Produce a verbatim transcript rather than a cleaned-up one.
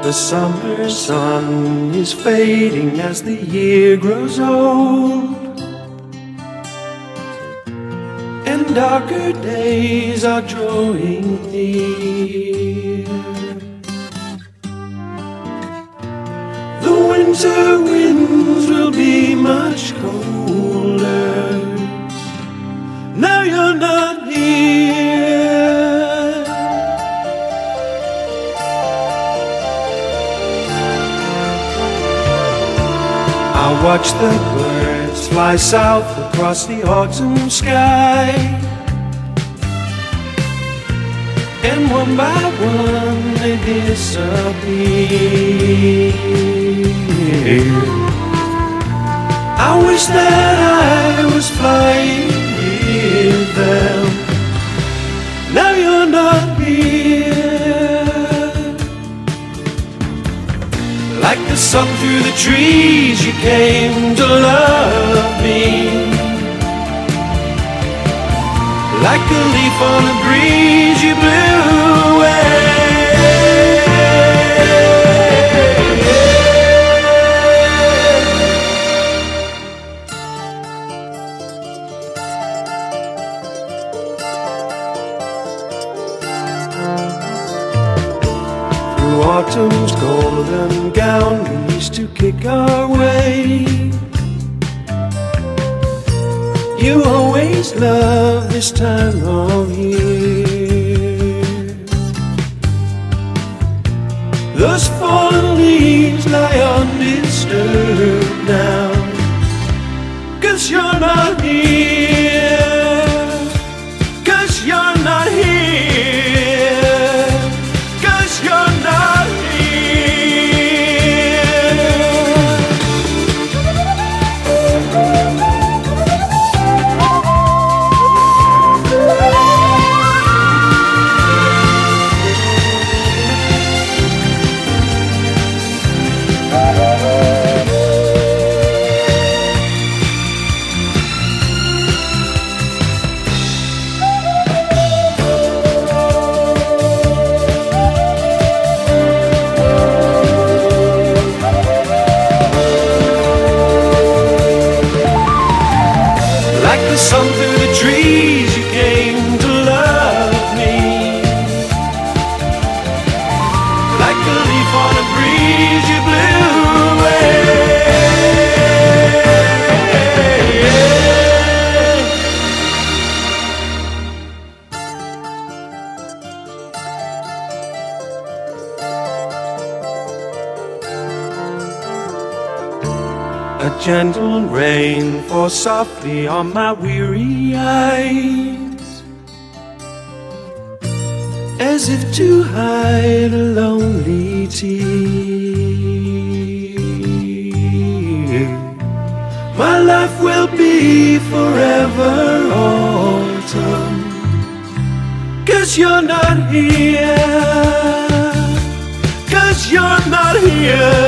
The summer sun is fading as the year grows old, and darker days are drawing near. The winter winds will be much colder. Now you're not here. I watch the birds fly south across the autumn sky, and one by one they disappear. I wish that I was flying with them. Now you're not here. Like the sun through the trees, you came to love me. Like a leaf on a breeze, you blew away. Through autumn's golden gown, we used to kick our way. You always love this time of year. Those fallen leaves lie undisturbed now, 'cause you're not here. 'Cause you're not here. 'Cause you're not here. The sun through the trees, you came to love me. Like a leaf on a breeze, you blew away. A gentle rain falls softly on my weary eyes, as if to hide a lonely tear. My life will be forever autumn, 'cause you're not here. 'Cause you're not here.